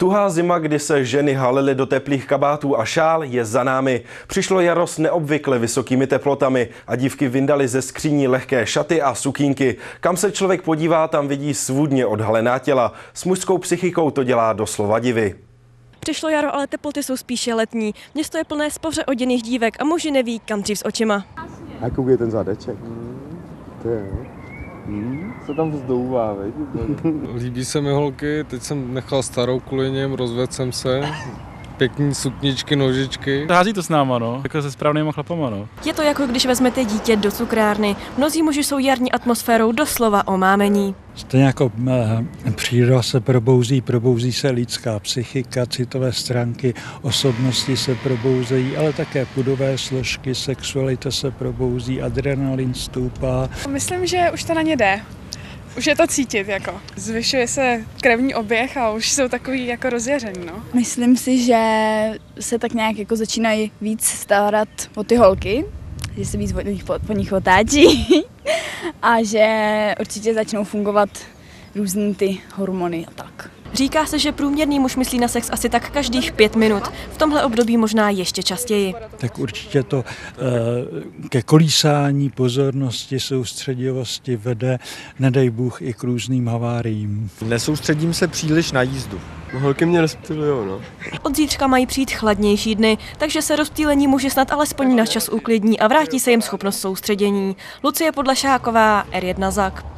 Tuhá zima, kdy se ženy halily do teplých kabátů a šál, je za námi. Přišlo jaro s neobvykle vysokými teplotami a dívky vyndaly ze skříní lehké šaty a sukínky. Kam se člověk podívá, tam vidí svůdně odhalená těla. S mužskou psychikou to dělá doslova divy. Přišlo jaro, ale teploty jsou spíše letní. Město je plné spoře oděných dívek a muži neví, kam dřív s očima. A koukej ten zadeček. To je, Se tam vzdouvá, veď? Líbí se mi holky, teď jsem nechal starou kvůli něm, rozvedl jsem se. Pěkný sukničky, nožičky. Hází to s náma, no, jako se správnýma chlapama, no. Je to jako když vezmete dítě do cukrárny. Mnozí muži jsou jarní atmosférou doslova omámení. Stejně jako příroda se probouzí se lidská psychika, citové stránky osobnosti se probouzejí, ale také pudové složky, sexualita se probouzí, adrenalin stoupá. Myslím, že už to na ně jde. Už je to cítit, jako. Zvyšuje se krevní oběh a už jsou takový jako rozjaření, no. Myslím si, že se tak nějak jako začínají víc starat o ty holky, že se víc po nich otáčí a že určitě začnou fungovat různý ty hormony a tak. Říká se, že průměrný muž myslí na sex asi tak každých 5 minut. V tomhle období možná ještě častěji. Tak určitě to ke kolísání pozornosti, soustředivosti vede, nedej Bůh, i k různým haváriím. Nesoustředím se příliš na jízdu. holky mě rozptylujou, no. Od zítřka mají přijít chladnější dny, takže se rozptýlení muži snad alespoň na čas uklidní a vrátí se jim schopnost soustředění. Lucie Podlešáková, R1 ZAK.